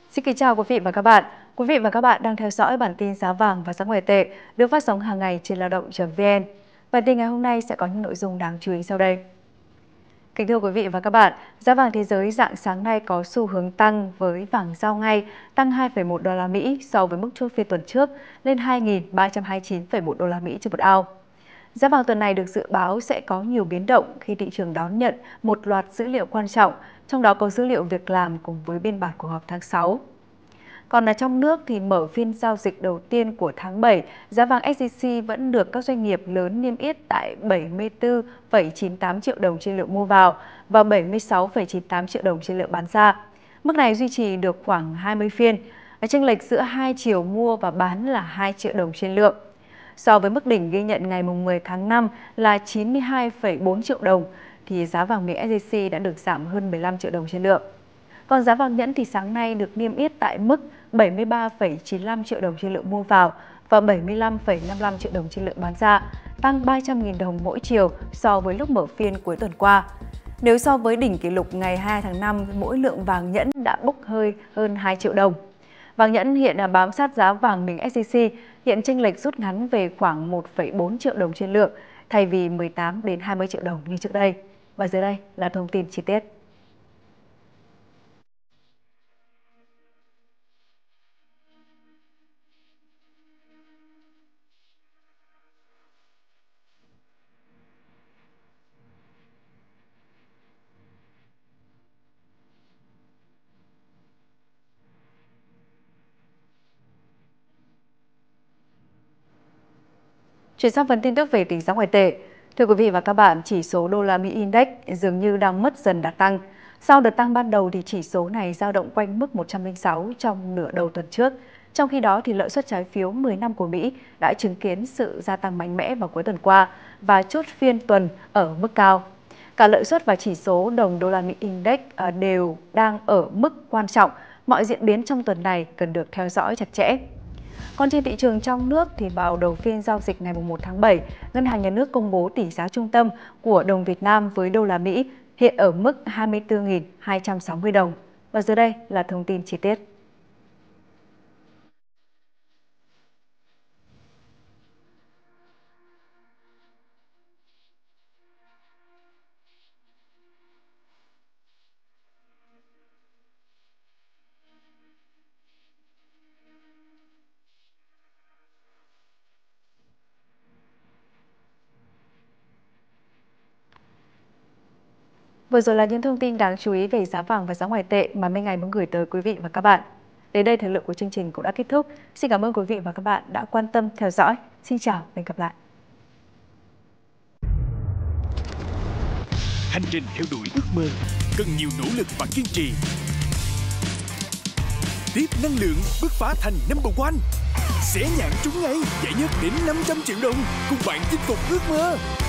Xin kính chào quý vị và các bạn. Quý vị và các bạn đang theo dõi bản tin giá vàng và giá ngoại tệ được phát sóng hàng ngày trên lao động.vn. Bản tin ngày hôm nay sẽ có những nội dung đáng chú ý sau đây. Kính thưa quý vị và các bạn, giá vàng thế giới rạng sáng nay có xu hướng tăng với vàng giao ngay tăng 2,1 đô la Mỹ so với mức chốt phiên tuần trước lên 2.329,1 đô la Mỹ trên một ao. Giá vàng tuần này được dự báo sẽ có nhiều biến động khi thị trường đón nhận một loạt dữ liệu quan trọng, trong đó có dữ liệu việc làm cùng với biên bản cuộc họp tháng 6. Còn ở trong nước thì mở phiên giao dịch đầu tiên của tháng 7, giá vàng SJC vẫn được các doanh nghiệp lớn niêm yết tại 74,98 triệu đồng trên lượng mua vào và 76,98 triệu đồng trên lượng bán ra. Mức này duy trì được khoảng 20 phiên, chênh lệch giữa hai chiều mua và bán là 2 triệu đồng trên lượng. So với mức đỉnh ghi nhận ngày 10 tháng 5 là 92,4 triệu đồng, thì giá vàng miếng SJC đã được giảm hơn 15 triệu đồng trên lượng. Còn giá vàng nhẫn thì sáng nay được niêm yết tại mức 73,95 triệu đồng trên lượng mua vào và 75,55 triệu đồng trên lượng bán ra, tăng 300.000 đồng mỗi chiều so với lúc mở phiên cuối tuần qua. Nếu so với đỉnh kỷ lục ngày 2 tháng 5, mỗi lượng vàng nhẫn đã bốc hơi hơn 2 triệu đồng. Vàng nhẫn hiện bám sát giá vàng miếng SJC, hiện chênh lệch rút ngắn về khoảng 1,4 triệu đồng trên lượng, thay vì 18 đến 20 triệu đồng như trước đây. Và dưới đây là thông tin chi tiết. Chuyển sang phần tin tức về tỷ giá ngoại tệ. Thưa quý vị và các bạn, chỉ số đô la Mỹ Index dường như đang mất dần đà tăng. Sau đợt tăng ban đầu thì chỉ số này dao động quanh mức 106 trong nửa đầu tuần trước. Trong khi đó thì lợi suất trái phiếu 10 năm của Mỹ đã chứng kiến sự gia tăng mạnh mẽ vào cuối tuần qua và chốt phiên tuần ở mức cao. Cả lợi suất và chỉ số đồng đô la Mỹ Index đều đang ở mức quan trọng. Mọi diễn biến trong tuần này cần được theo dõi chặt chẽ. Còn trên thị trường trong nước thì vào đầu phiên giao dịch ngày 1 tháng 7, Ngân hàng Nhà nước công bố tỷ giá trung tâm của đồng Việt Nam với đô la Mỹ hiện ở mức 24.260 đồng. Và dưới đây là thông tin chi tiết. Vừa rồi là những thông tin đáng chú ý về giá vàng và giá ngoại tệ mà Minh Ngày muốn gửi tới quý vị và các bạn. Đến đây thời lượng của chương trình cũng đã kết thúc. Xin cảm ơn quý vị và các bạn đã quan tâm theo dõi. Xin chào và hẹn gặp lại. Hành trình theo đuổi ước mơ cần nhiều nỗ lực và kiên trì. Tiếp năng lượng bứt phá thành number one. Xé nhãn trúng ngay giải nhất đến 500 triệu đồng cùng bạn chinh phục ước mơ.